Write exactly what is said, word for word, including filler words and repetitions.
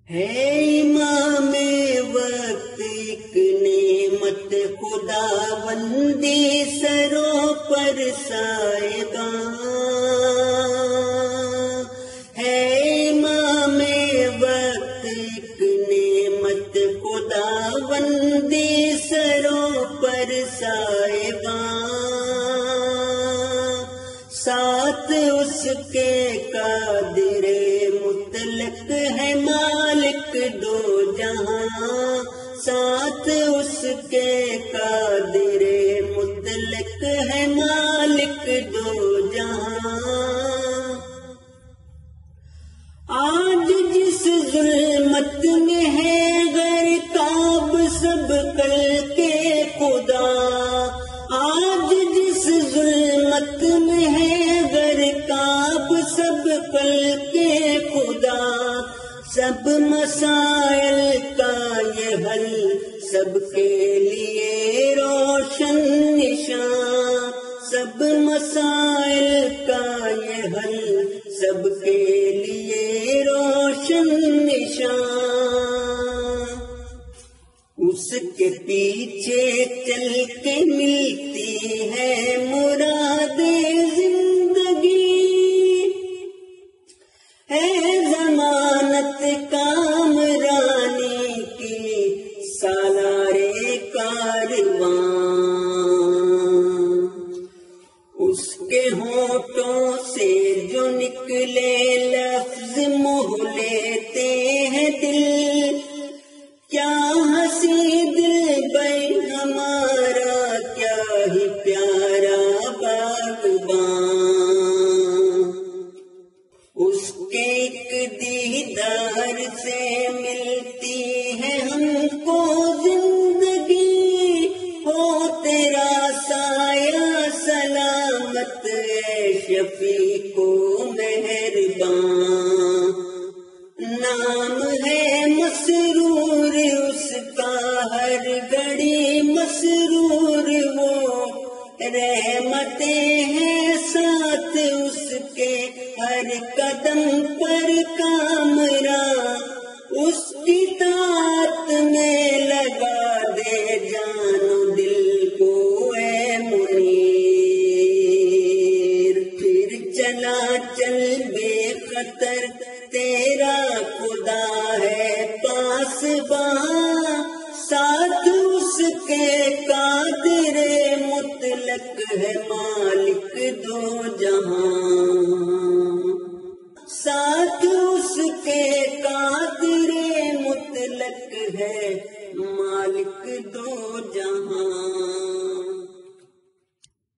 ہے امام وقت ایک نعمت خدا بندی سروں پر سائیگاں، ہے امام وقت ایک نعمت خدا بندی سروں پر سائیگاں، ساتھ اس کے قادر مطلق ہے مالک دو جہاں، ساتھ اس کے قادر مطلق ہے مالک دو جہاں، آج جس ظلمت میں ہے غرقاب سب کل کے خدا، آج جس ظلمت میں ہے غرقاب سب کل کے خدا، سب مسائل کا یہ حل سب کے لیے روشن نشان، سب مسائل کا یہ حل سب کے لیے روشن نشان، اس کے پیچھے چل کے ملتی ہے مراد زندگی، ہے ضمانت کامرانی کی سالار کارواں، اس کے ہونٹوں سے جو نکلے لفظ موہ لیتے ہیں دل، کیا ہنسی دل بھائی ہمارا کیا ہی پیارا باغباں، اس کے ایک دیدار سے ملتی ہے ہم کو زندگی، ہو تیرا سایہ سلامت اے شفیع کو مہرباں، نام ہے مسرور اس کا ہر گھڑی مسرور وہ، رحمتیں ہیں ساتھ اس کے ہر قدم پر کامراں، اس کی طاعت میں لگا دے جان و دل کو اے منیر، پھر چلا چل بے خطر تیرا خدا ہے پاسباں، ساتھ اس کے قادر مطلق ہے مالک دو جہاں، ساتھ اس کے قادر مطلق ہے مالک دو جہاں۔